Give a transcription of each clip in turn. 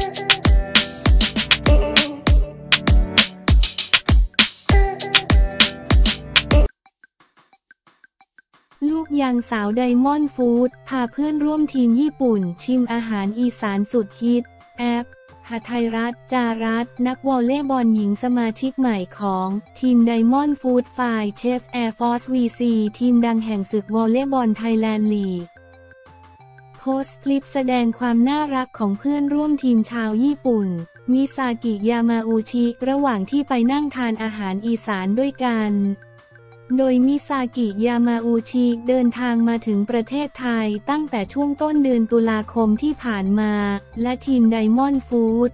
ลูกยางสาวไดมอนด์ฟู้ดพาเพื่อนร่วมทีมญี่ปุ่นชิมอาหารอีสานสุดฮิตแอปหทัยรัตน์ จารัตน์นักวอลเลย์บอลหญิงสมาชิกใหม่ของทีมไดมอนด์ฟู้ดฝ่ายเชฟแอร์ฟอร์ส VC ทีมดังแห่งศึกวอลเลย์บอลไทยแลนด์ลีกโพสต์คลิปแสดงความน่ารักของเพื่อนร่วมทีมชาวญี่ปุ่นมิซากิ ยามาอุชิระหว่างที่ไปนั่งทานอาหารอีสานด้วยกันโดยมิซากิ ยามาอุชิเดินทางมาถึงประเทศไทยตั้งแต่ช่วงต้นเดือนตุลาคมที่ผ่านมาและทีมไดมอนด์ฟู้ด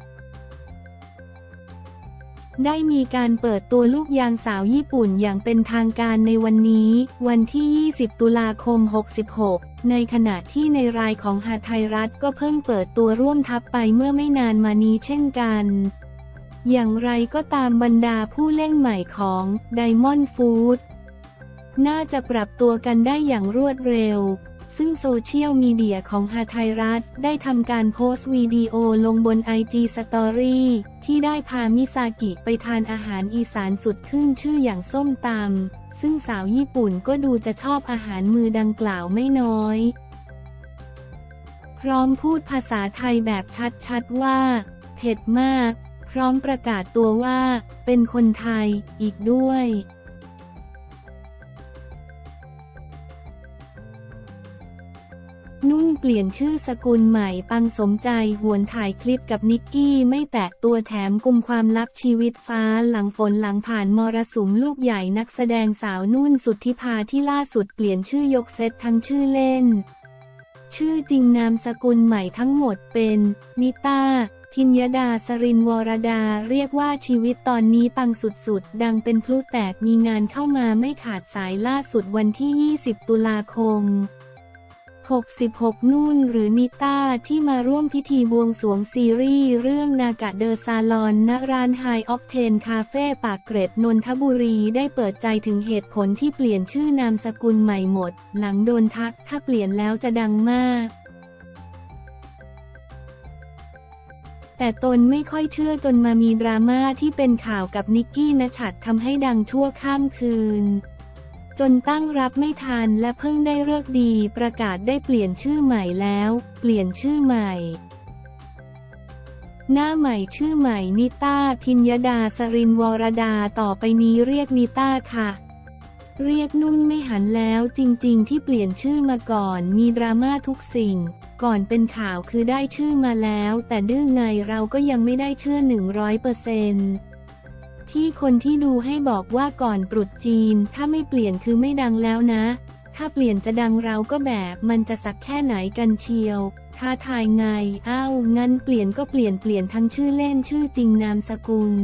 ได้มีการเปิดตัวลูกยางสาวญี่ปุ่นอย่างเป็นทางการในวันนี้วันที่ 20 ตุลาคม 66ในขณะที่ในรายของหทัยรัตน์ก็เพิ่งเปิดตัวร่วมทัพไปเมื่อไม่นานมานี้เช่นกันอย่างไรก็ตามบรรดาผู้เล่นใหม่ของไดมอนด์ฟู้ดน่าจะปรับตัวกันได้อย่างรวดเร็วซึ่งโซเชียลมีเดียของหทัยรัตน์ได้ทำการโพสต์วิดีโอลงบน IG Story ที่ได้พามิซากิไปทานอาหารอีสานสุดขึ้นชื่ออย่างส้มตำซึ่งสาวญี่ปุ่นก็ดูจะชอบอาหารมือดังกล่าวไม่น้อยพร้อมพูดภาษาไทยแบบชัดๆว่าเผ็ดมากพร้อมประกาศตัวว่าเป็นคนไทยอีกด้วยนุ่นเปลี่ยนชื่อสกุลใหม่ปังสมใจหวนถ่ายคลิปกับนิกกี้ไม่แตะตัวแถมกุมความลับชีวิตฟ้าหลังฝนหลังผ่านมรสุมลูกใหญ่นักแสดงสาวนุ่นสุทธิภาที่ล่าสุดเปลี่ยนชื่อยกเซตทั้งชื่อเล่นชื่อจริงนามสกุลใหม่ทั้งหมดเป็นนิต้าพิญญดา สรินวรดาเรียกว่าชีวิตตอนนี้ปังสุดๆดังเป็นพลุแตกมีงานเข้ามาไม่ขาดสายล่าสุดวันที่ 20 ตุลาคม 66นุ่นหรือนิต้าที่มาร่วมพิธีบวงสรวงซีรีส์เรื่องนากะเดอซาลอนณร้านไฮออกเทนคาเฟ่ปากเกร็ดนนทบุรีได้เปิดใจถึงเหตุผลที่เปลี่ยนชื่อนามสกุลใหม่หมดหลังโดนทักถ้าเปลี่ยนแล้วจะดังมากแต่ตนไม่ค่อยเชื่อจนมามีดราม่าที่เป็นข่าวกับนิกกี้ ณชัดทำให้ดังชั่วข้ามคืนจนตั้งรับไม่ทันและเพิ่งได้ฤกษ์ดีประกาศได้เปลี่ยนชื่อใหม่แล้วเปลี่ยนชื่อใหม่หน้าใหม่ชื่อใหม่นิต้าพิญญดา สรินวรดาต่อไปนี้เรียกนิต้าค่ะเรียกนุ่นไม่หันแล้วจริงๆที่เปลี่ยนชื่อมาก่อนมีดราม่าทุกสิ่งก่อนเป็นข่าวคือได้ชื่อมาแล้วแต่ดื้อไงเราก็ยังไม่ได้เชื่อ 100%ที่คนที่ดูให้บอกว่าก่อนตรุษจีนถ้าไม่เปลี่ยนคือไม่ดังแล้วนะถ้าเปลี่ยนจะดังเราก็แบบมันจะสักแค่ไหนกันเชียวท้าทายไงอ้าวงั้นเปลี่ยนก็เปลี่ยนทั้งชื่อเล่นชื่อจริงนามสกุล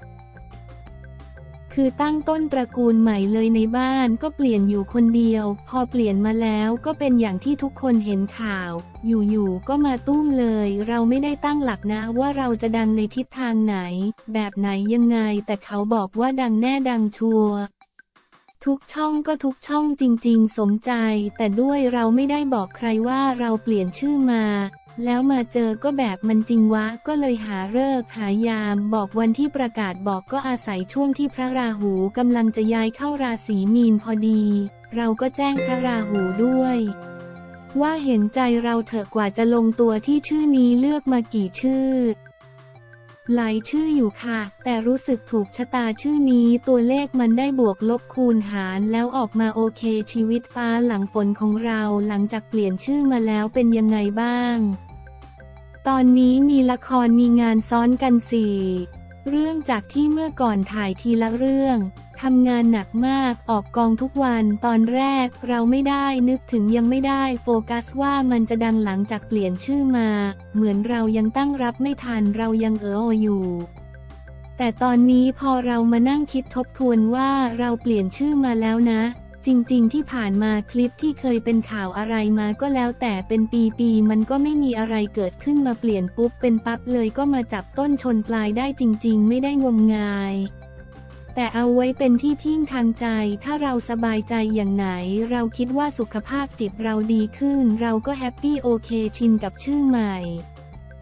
คือตั้งต้นตระกูลใหม่เลยในบ้านก็เปลี่ยนอยู่คนเดียวพอเปลี่ยนมาแล้วก็เป็นอย่างที่ทุกคนเห็นข่าวอยู่ๆก็มาตุ้มเลยเราไม่ได้ตั้งหลักนะว่าเราจะดังในทิศทางไหนแบบไหนยังไงแต่เขาบอกว่าดังแน่ดังชัวร์ทุกช่องก็ทุกช่องจริงๆสมใจแต่ด้วยเราไม่ได้บอกใครว่าเราเปลี่ยนชื่อมาแล้วมาเจอก็แบบมันจริงวะก็เลยหาฤกษ์หายามบอกวันที่ประกาศบอกก็อาศัยช่วงที่พระราหูกำลังจะย้ายเข้าราศีมีนพอดีเราก็แจ้งพระราหูด้วยว่าเห็นใจเราเถอะกว่าจะลงตัวที่ชื่อนี้เลือกมากี่ชื่อหลายชื่ออยู่ค่ะแต่รู้สึกถูกชะตาชื่อนี้ตัวเลขมันได้บวกลบคูณหารแล้วออกมาโอเคชีวิตฟ้าหลังฝนของเราหลังจากเปลี่ยนชื่อมาแล้วเป็นยังไงบ้างตอนนี้มีละครมีงานซ้อนกัน4เรื่องจากที่เมื่อก่อนถ่ายทีละเรื่องทำงานหนักมากออกกองทุกวันตอนแรกเราไม่ได้นึกถึงยังไม่ได้โฟกัสว่ามันจะดังหลังจากเปลี่ยนชื่อมาเหมือนเรายังตั้งรับไม่ทันเรายังอยู่แต่ตอนนี้พอเรามานั่งคิดทบทวนว่าเราเปลี่ยนชื่อมาแล้วนะจริงๆที่ผ่านมาคลิปที่เคยเป็นข่าวอะไรมาก็แล้วแต่เป็นปีๆมันก็ไม่มีอะไรเกิดขึ้นมาเปลี่ยนปุ๊บเป็นปั๊บเลยก็มาจับต้นชนปลายได้จริงๆไม่ได้งมงายแต่เอาไว้เป็นที่พึ่งทางใจถ้าเราสบายใจอย่างไหนเราคิดว่าสุขภาพจิตเราดีขึ้นเราก็แฮปปี้โอเคชินกับชื่อใหม่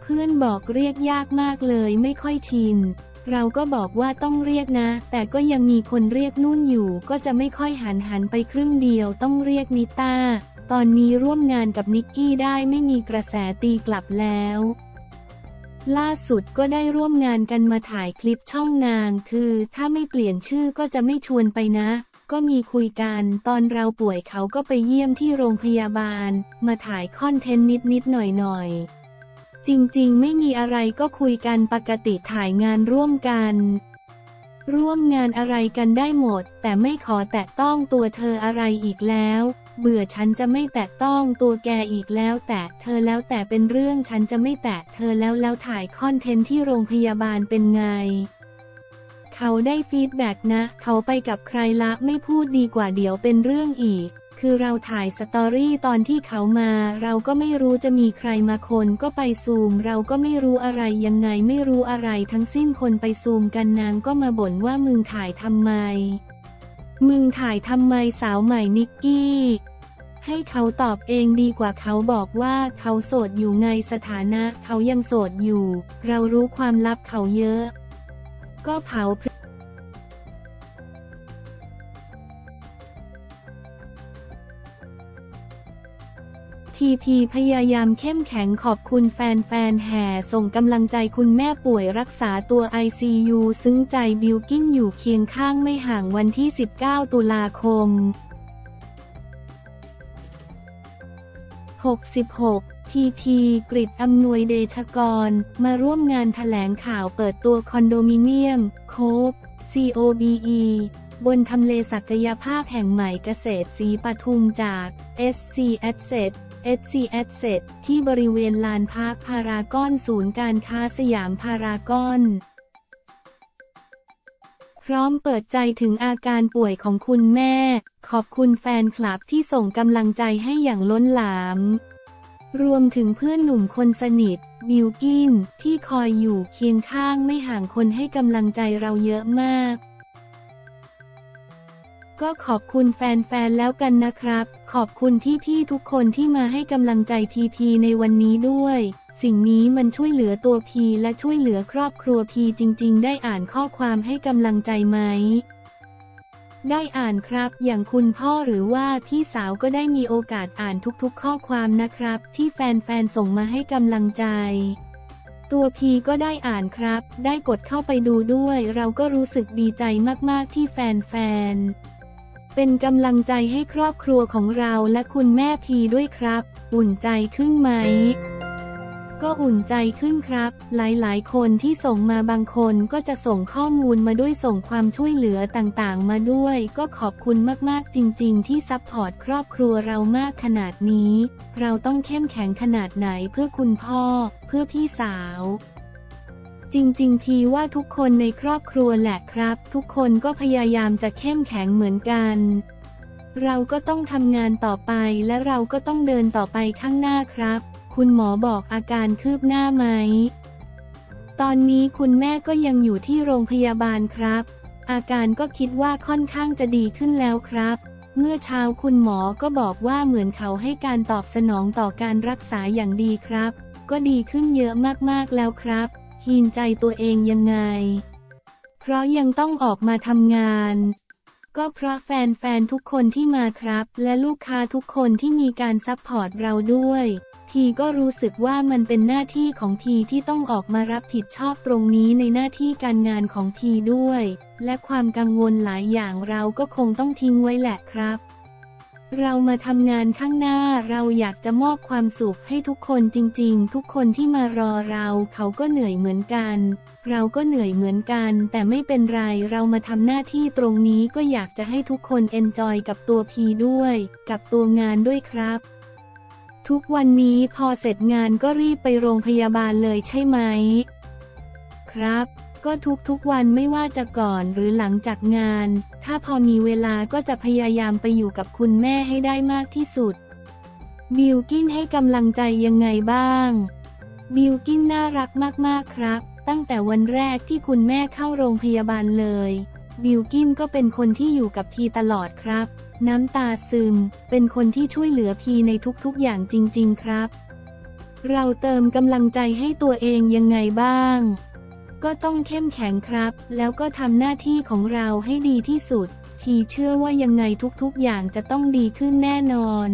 พื่อนบอกเรียกยากมากเลยไม่ค่อยชินเราก็บอกว่าต้องเรียกนะแต่ก็ยังมีคนเรียกนุ่นอยู่ก็จะไม่ค่อยหันไปครึ่งเดียวต้องเรียกนิต้าตอนนี้ร่วมงานกับนิกกี้ได้ไม่มีกระแสตีกลับแล้วล่าสุดก็ได้ร่วมงานกันมาถ่ายคลิปช่องนางคือถ้าไม่เปลี่ยนชื่อก็จะไม่ชวนไปนะก็มีคุยกันตอนเราป่วยเขาก็ไปเยี่ยมที่โรงพยาบาลมาถ่ายคอนเทนต์นิดหน่อยจริงๆไม่มีอะไรก็คุยกันปกติถ่ายงานร่วมกันร่วมงานอะไรกันได้หมดแต่ไม่ขอแตะต้องตัวเธออะไรอีกแล้วเบื่อฉันจะไม่แตะต้องตัวแกอีกแล้วแต่เธอแล้วแต่เป็นเรื่องฉันจะไม่แตะเธอแล้วถ่ายคอนเทนต์ที่โรงพยาบาลเป็นไงเขาได้ฟีดแบ็กนะเขาไปกับใครละไม่พูดดีกว่าเดี๋ยวเป็นเรื่องอีกคือเราถ่ายสตอรี่ตอนที่เขามาเราก็ไม่รู้จะมีใครมาคนก็ไปซูมเราก็ไม่รู้อะไรยังไงไม่รู้อะไรทั้งสิ้นคนไปซูมกันนางก็มาบ่นว่ามึงถ่ายทำไมสาวใหม่นิกกี้ให้เขาตอบเองดีกว่าเขาบอกว่าเขาโสดอยู่ไงสถานะเขายังโสดอยู่เรารู้ความลับเขาเยอะก็เผาทีพีพยายามเข้มแข็งขอบคุณแฟนแห่ส่งกำลังใจคุณแม่ป่วยรักษาตัว ICU ซึ้งใจบิลกิ้นอยู่เคียงข้างไม่ห่างวันที่ 19 ตุลาคม 66 ทีพีกฤษอำนวยเดชกรมาร่วมงานแถลงข่าวเปิดตัวคอนโดมิเนียมโคฟ COBE บนทำเลศักยภาพแห่งใหม่เกษตรศรีปทุมจาก SC Asset ที่บริเวณลานพาร์คพารากอนศูนย์การค้าสยามพารากอนพร้อมเปิดใจถึงอาการป่วยของคุณแม่ขอบคุณแฟนคลับที่ส่งกำลังใจให้อย่างล้นหลามรวมถึงเพื่อนหนุ่มคนสนิทบิลกิ้นที่คอยอยู่เคียงข้างไม่ห่างคนให้กำลังใจเราเยอะมากก็ขอบคุณแฟนๆแล้วกันนะครับขอบคุณพี่ๆทุกคนที่มาให้กำลังใจพีในวันนี้ด้วยสิ่งนี้มันช่วยเหลือตัวพีและช่วยเหลือครอบครัวพีจริงๆได้อ่านข้อความให้กำลังใจไหมได้อ่านครับอย่างคุณพ่อหรือว่าพี่สาวก็ได้มีโอกาสอ่านทุกๆข้อความนะครับที่แฟนๆส่งมาให้กำลังใจตัวพีก็ได้อ่านครับได้กดเข้าไปดูด้วยเราก็รู้สึกดีใจมากๆที่แฟนๆเป็นกำลังใจให้ครอบครัวของเราและคุณแม่พีด้วยครับอุ่นใจขึ้นไหมก็อุ่นใจขึ้นครับหลายๆคนที่ส่งมาบางคนก็จะส่งข้อมูลมาด้วยส่งความช่วยเหลือต่างๆมาด้วยก็ขอบคุณมากๆจริงๆที่ซัพพอร์ตครอบครัวเรามากขนาดนี้เราต้องเข้มแข็งขนาดไหนเพื่อคุณพ่อเพื่อพี่สาวจริงๆพีว่าทุกคนในครอบครัวแหละครับทุกคนก็พยายามจะเข้มแข็งเหมือนกันเราก็ต้องทำงานต่อไปและเราก็ต้องเดินต่อไปข้างหน้าครับคุณหมอบอกอาการคืบหน้าไหมตอนนี้คุณแม่ก็ยังอยู่ที่โรงพยาบาลครับอาการก็คิดว่าค่อนข้างจะดีขึ้นแล้วครับเมื่อเช้าคุณหมอก็บอกว่าเหมือนเขาให้การตอบสนองต่อการรักษาอย่างดีครับก็ดีขึ้นเยอะมากๆแล้วครับหินใจตัวเองยังไงเพราะยังต้องออกมาทำงานก็เพราะแฟนๆทุกคนที่มาครับและลูกค้าทุกคนที่มีการซัพพอร์ตเราด้วยพีก็รู้สึกว่ามันเป็นหน้าที่ของพีที่ต้องออกมารับผิดชอบตรงนี้ในหน้าที่การงานของพีด้วยและความกังวลหลายอย่างเราก็คงต้องทิ้งไว้แหละครับเรามาทำงานข้างหน้าเราอยากจะมอบความสุขให้ทุกคนจริงๆทุกคนที่มารอเราเขาก็เหนื่อยเหมือนกันเราก็เหนื่อยเหมือนกันแต่ไม่เป็นไรเรามาทำหน้าที่ตรงนี้ก็อยากจะให้ทุกคนเอนจอยกับตัวพีด้วยกับตัวงานด้วยครับทุกวันนี้พอเสร็จงานก็รีบไปโรงพยาบาลเลยใช่ไหมครับก็ทุกวันไม่ว่าจะก่อนหรือหลังจากงานถ้าพอมีเวลาก็จะพยายามไปอยู่กับคุณแม่ให้ได้มากที่สุดบิลกิ้นให้กำลังใจยังไงบ้างบิลกิ้นน่ารักมากๆครับตั้งแต่วันแรกที่คุณแม่เข้าโรงพยาบาลเลยบิลกิ้นก็เป็นคนที่อยู่กับพีตลอดครับน้ำตาซึมเป็นคนที่ช่วยเหลือพีในทุกๆอย่างจริงๆครับเราเติมกำลังใจให้ตัวเองยังไงบ้างก็ต้องเข้มแข็งครับแล้วก็ทำหน้าที่ของเราให้ดีที่สุดทีเชื่อว่ายังไงทุกๆอย่างจะต้องดีขึ้นแน่นอน